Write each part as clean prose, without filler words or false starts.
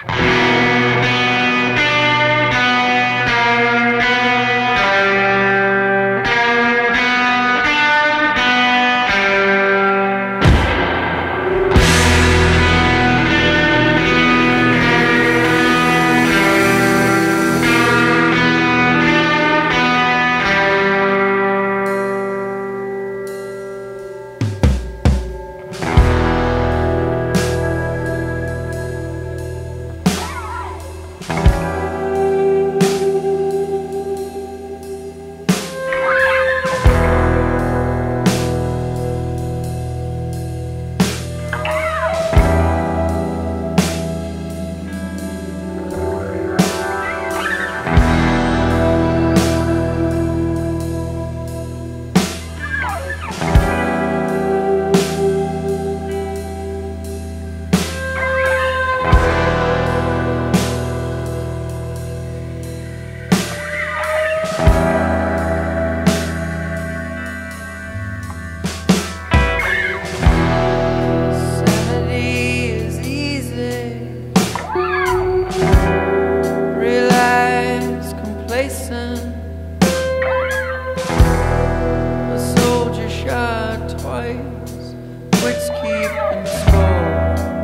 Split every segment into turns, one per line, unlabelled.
A soldier shot twice, quits keeping score.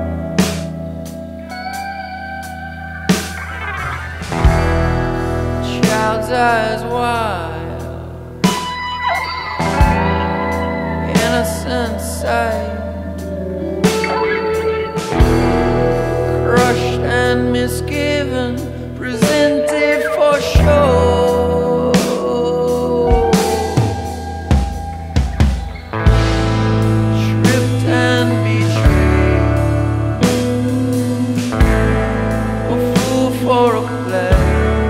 Child's eyes wide, innocent sight, crushed and misgiven, presented for show. Tripped and betrayed, a fool for a play,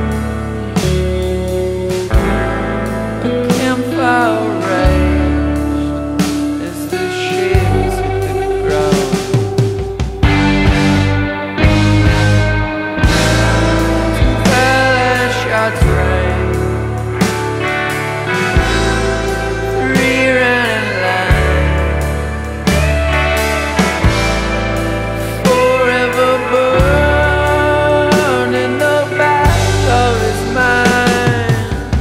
a campfire raged as the shades hit the ground. Shots rang, 3 ran in line, forever burned in the back of his mind.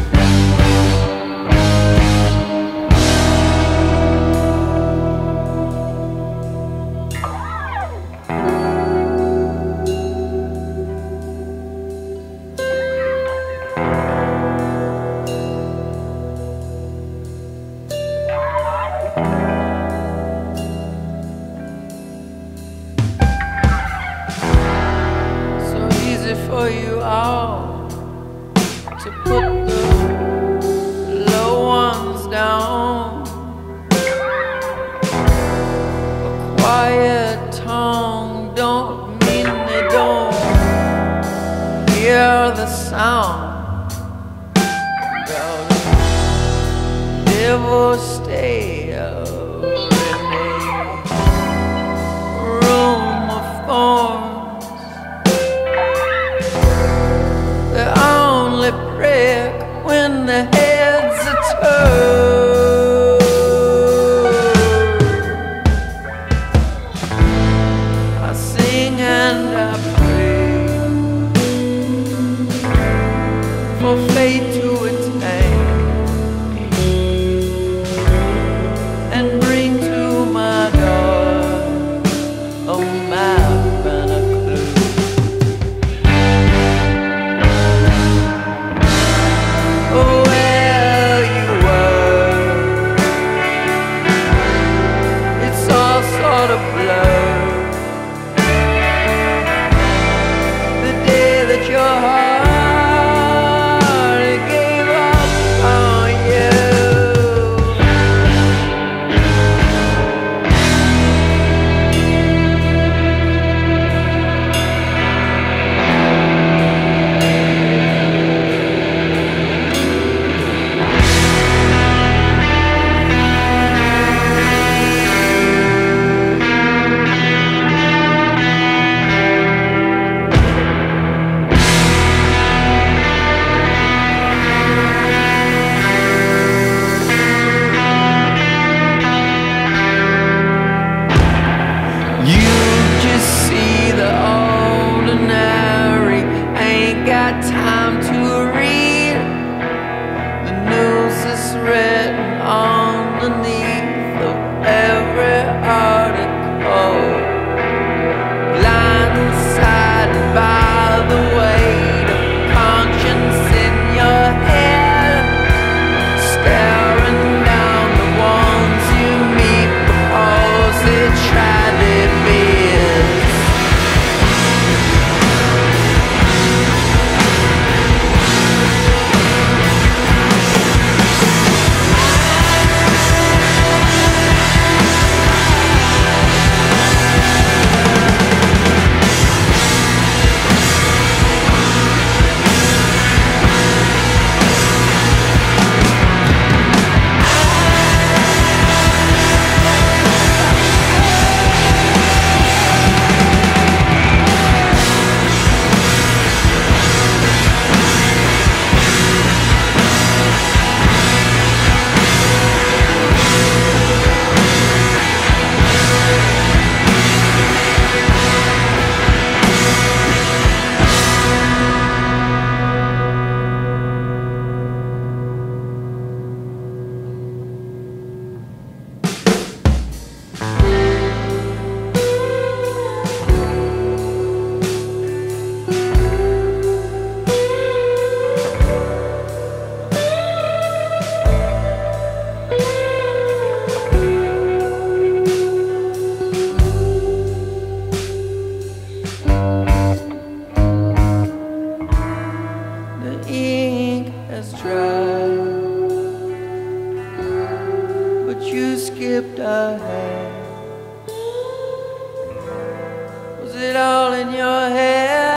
For you all to put the low ones down. A quiet tongue don't mean they don't hear the sound. About devastation.